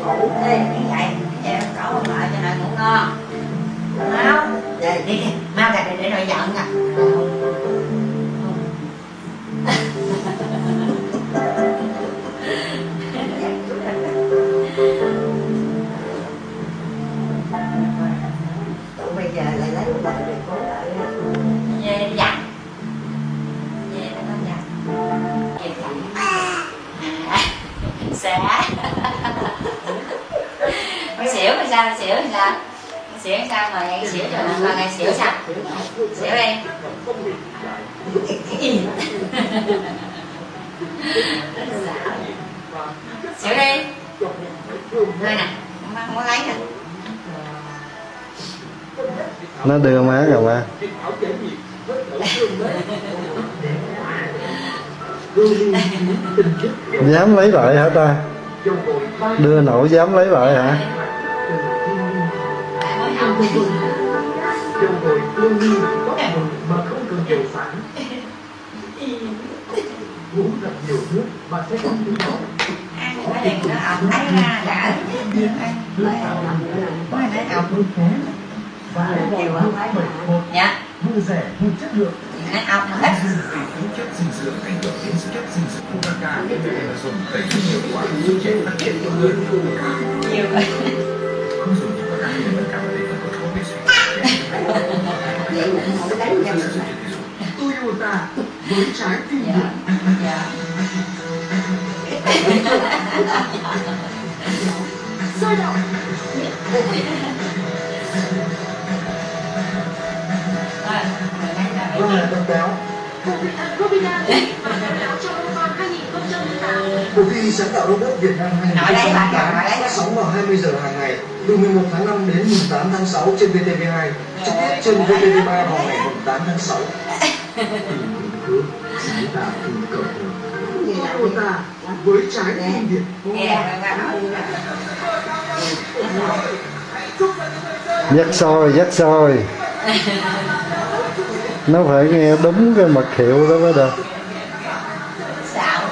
Ê, như vậy cậu không lại cho nội ngủ ngon. Mau, để đi, mau ra để nội giận nè. Bây giờ lại lấy một bài để cố lại về đi dặn về nó con dặn về thì xả con xỉu thì sao, xỉu thì sao, xỉu thì sao, mà ngày xỉu rồi mà ngày xỉu sao, xỉu đi xỉu đi thôi nè, không có lấy nè. Nó đưa má rồi ba. Dám lấy lại hả ta? Đưa nội dám lấy lại hả? Cái này nó ổng thấy ra đã nhiều không phải dạ vừa rẻ vừa chất lượng nó ong hết chất dinh dưỡng ảnh hưởng đến chất dinh dưỡng của các ca nên là dùng tẩy nhiều quả giúp trẻ phát triển tốt hơn nhiều không dùng chỉ có các để tất cả các thành phần có vệ sinh vậy mà không đánh nhau Toyota với trái tim sôi động. Cuộc thi sáng tạo robot Việt Nam 2018 phát sóng vào 20 giờ hàng ngày từ 11 tháng 5 đến 8 tháng 6 trên VTV2, trực tiếp trên VTV3 vào ngày 8 tháng 6. Sáng tạo cùng cộng Toyota với trái tim Việt. Dắt soi, dắt soi. Nó phải nghe đúng cái mật hiệu đó mới được. Xạo.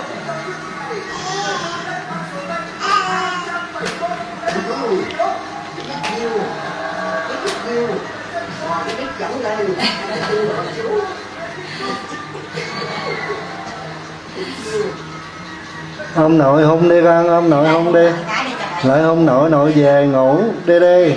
Ông nội hôn đi con, ông nội hôn đi. Lại hôn nội, nội về ngủ đi đi.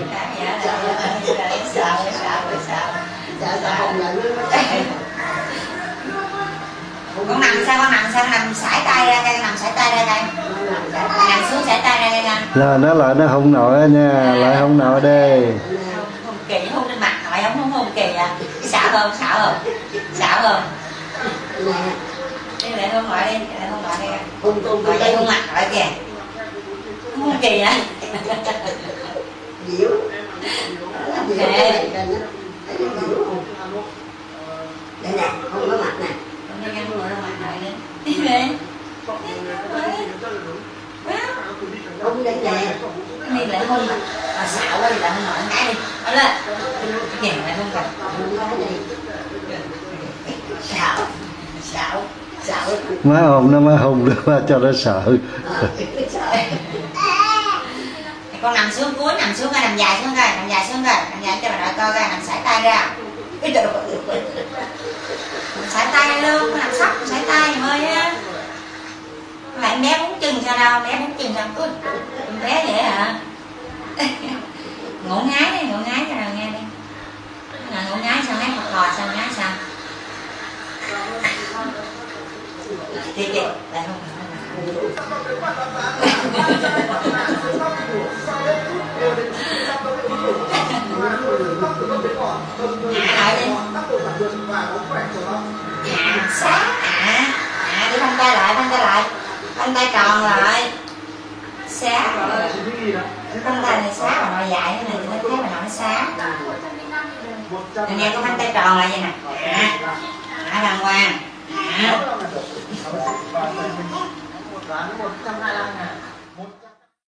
Con nằm sao, con nằm sao, con nằm sải tay ra đây, nằm sải tay ra đây, nằm xuống sải tay ra đây nè. Rồi nó lại nó hôn nội nha, lại hôn nội đi. Hôn kỳ, hôn trên mặt nội không hôn kỳ à? Xạo không, xạo không, xạo không. Đi lại hôn nội đi, lại hôn nội đi. Rồi vậy hôn mặt nội kìa. Hôn kỳ hả? Diễu. Đây nè, hôn có mặt nè. Đi ra ngồi ra ngoài này đi. Đi về. Hôn đây nè. Đi lại hôn mà. Xạo quá thì lại hôn nội ngái đi. Ở lên. Kìa lại hôn rồi. Xạo. Xạo. Xạo. Má hôn nó má hôn được má cho nó sợ. Con nằm xuống cuối, nằm xuống coi, nằm dài xuống coi, nằm dài xuống coi, nằm dài cho bà nội coi coi, nằm sải tay ra. Sải tay luôn, làm sóc sải tay em ơi á. Lại bé bún chừng sao đâu, bé bún chừng sao cứ bé vậy hả? Ngủ ngái đi, ngủ ngái cho nào nghe đi. Là ngủ ngái sao ngái khò khò sao ngái sao? Thì kìa, lại không lại đi. Xá đi phanh tay lại, phanh tay lại, phanh tay tròn lại, xá rồi, phanh tay này xá mà nội dại thế này thì nó thấy mà nội xá. Rồi nghe có phanh tay tròn lại vậy nè, đàng hoàng.